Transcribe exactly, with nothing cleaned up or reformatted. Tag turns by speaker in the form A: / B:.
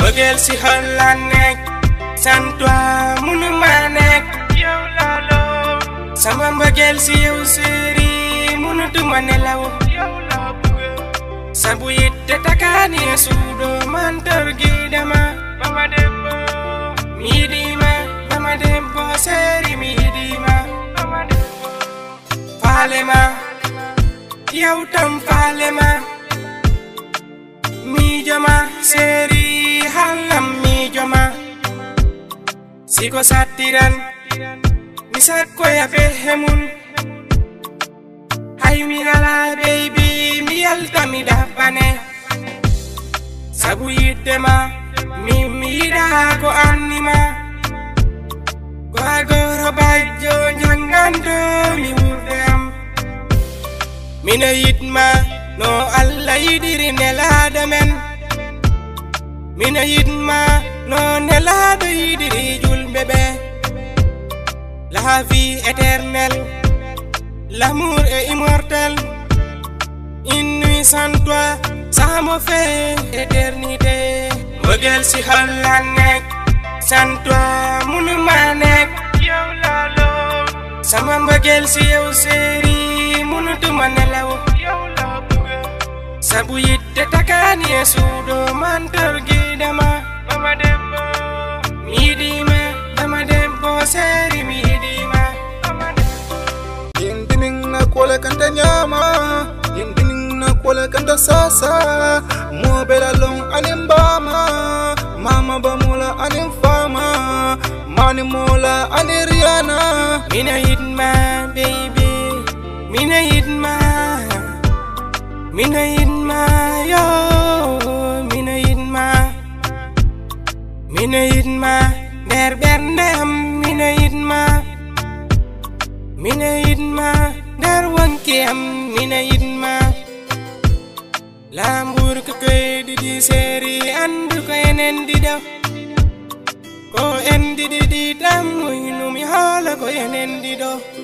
A: Mbëggeel si xol la nekk sans toi munu ma nekk yow lalo sama mbëggeel si yow séri munutuma nelaw yow la bëgg sabu yitte takani suudo mantor gi dama mama debbo midima mama debbo séri midima mama debbo falema yow tam falema mi joma séri halam mi joma siko satiran misat ko ya fehemun hay mi gala baby mi yalta mi dafane sabu yiddema mi mi da ko anima ko agoro bajjo jangando mi wurdem mina yitma no alla yidiri nelada men mina yitma no nelada yidiri julbebe la vie éternelle l'amour est immortel une nuit sans toi ça me fait éternité mbëggeel si xol la nekk sans toi munu ma nekk yow lalo sama mbëggeel si yow séri munutuma nelaw yow la bëgg sabu yitte takani suudo mantor gi dama mama debbo midima mama debbo séri midima mama debbo
B: yindining na kole kanta nyama yindining na kole kanta sasa mo bela long anim bama mama bamula anim fama mani mola ani riana
A: mina yitma baby mina yitma mina yitma yo mina yitma mina yitma ber berndem mina yitma mina yitma dar wankiem mina yitma lambur ko koy di di séri andu ko enen di daw ko en di di di dam muy numi hala ko enen di do